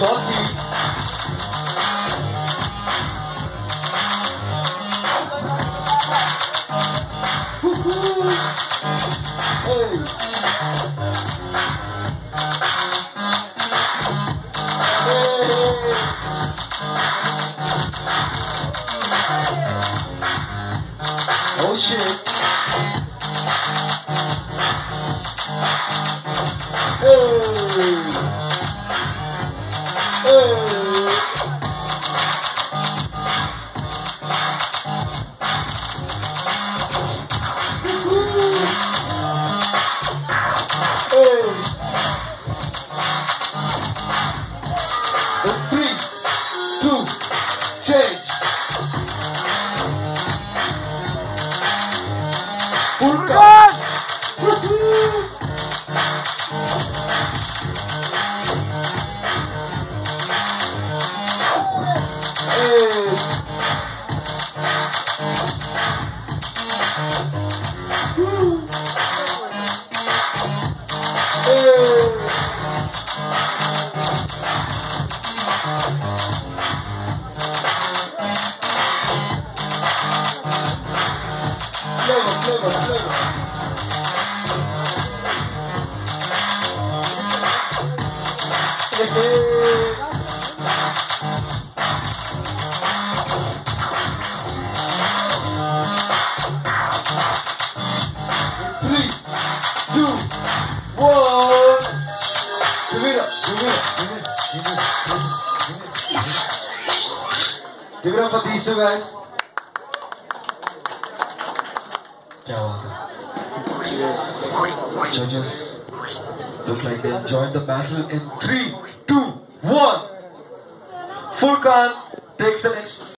salty. Oh shit. Three, two, change. Furkan! Three, two, one. Give it up, give it up, give it up, give it up for these two guys. Judges look like they enjoyed the battle in 3, 2, 1. Furkan takes the next.